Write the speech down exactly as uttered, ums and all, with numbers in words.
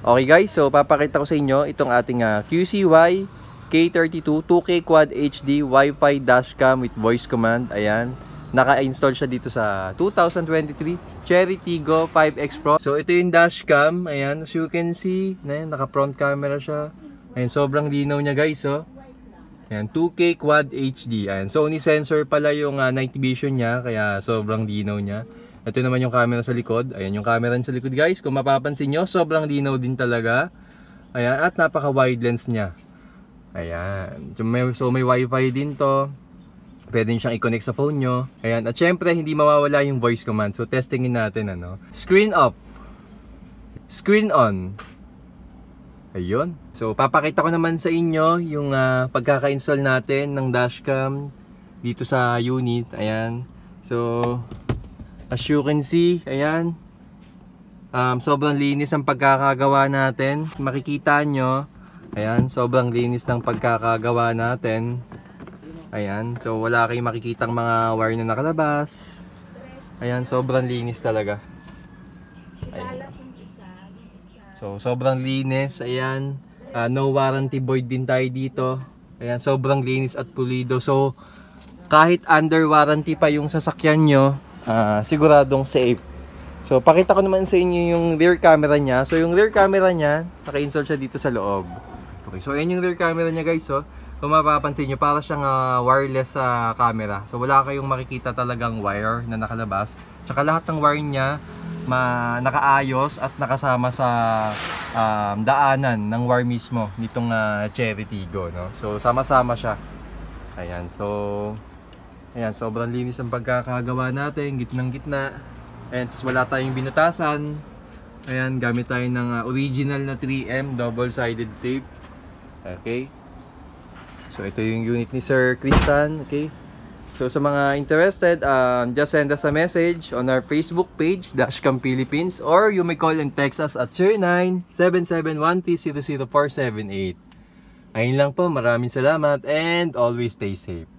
Okay guys, so papakita ko sa inyo itong ating uh, Q C Y K thirty-two two K Quad H D Wi-Fi dashcam with voice command. Ayan, naka-install siya dito sa two thousand twenty-three Cherry Tiggo five X Pro. So ito yung dashcam. Ayan, as you can see, ayan, naka-front camera siya. Ayan, sobrang linaw niya guys, oh. Ayan, two K Quad H D. Ayan, Sony sensor pala yung uh, night vision niya, kaya sobrang linaw niya. Ito naman yung camera sa likod. Ayan yung camera sa likod guys. Kung mapapansin nyo, sobrang linaw din talaga. Ayan, at napaka wide lens niya. Ayan. So may, so may wifi din to. Pwede nyo siyang i-connect sa phone nyo. Ayan. At syempre, hindi mawawala yung voice command. So testingin natin ano. Screen up. Screen on. Ayun. So papakita ko naman sa inyo yung uh, pagkaka-install natin ng dashcam dito sa unit. Ayan. So as you can see, ayan, um, sobrang linis ang pagkakagawa natin. Makikita nyo, ayan, sobrang linis ng pagkakagawa natin. Ayan, so wala kayong makikitang mga wire na nakalabas. Ayan, sobrang linis talaga. Ayan. So sobrang linis, ayan, uh, no warranty void din tayo dito. Ayan, sobrang linis at pulido. So kahit under warranty pa yung sasakyan nyo, Uh, siguradong safe. So pakita ko naman sa inyo yung rear camera niya. So yung rear camera niya, naka-install siya dito sa loob. Okay, so ayan yung rear camera niya guys, oh. Kung mapapansin nyo, para siyang uh, wireless sa uh, camera. So wala kayong makikita talagang wire na nakalabas. Tsaka lahat ng wire niya ma nakaayos at nakasama sa um, daanan ng wire mismo nitong uh, Cherry Tiggo, no? So sama-sama siya. Ayan, so ayan, sobrang linis ang pagkakagawa natin, gitnang gitna. Ayan, tapos wala tayong binutasan. Ayan, gamit tayo ng uh, original na three M double-sided tape. Okay. So ito yung unit ni Sir Christian. Okay. So sa mga interested, um, just send us a message on our Facebook page, Dashcam Philippines, or you may call and text us at zero nine seven seven one zero zero four seven eight. Ayun lang po, maraming salamat and always stay safe.